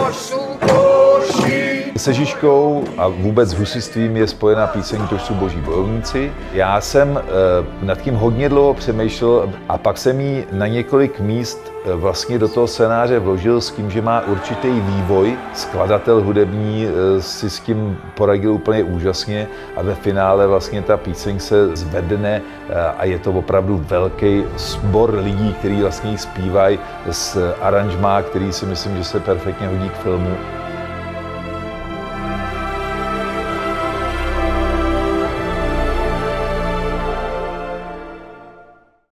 Se Žižkou a vůbec s husitstvím je spojena píseň Tož jsou boží bojovníci. Já jsem nad tím hodně dlouho přemýšlel a pak jsem ji na několik míst vlastně do toho scénáře vložil s tím, že má určitý vývoj. Skladatel hudební si s tím poradil úplně úžasně a ve finále vlastně ta píseň se zvedne a je to opravdu velký sbor lidí, kteří vlastně ji zpívají s aranžmá, který si myslím, že se perfektně hodí k filmu.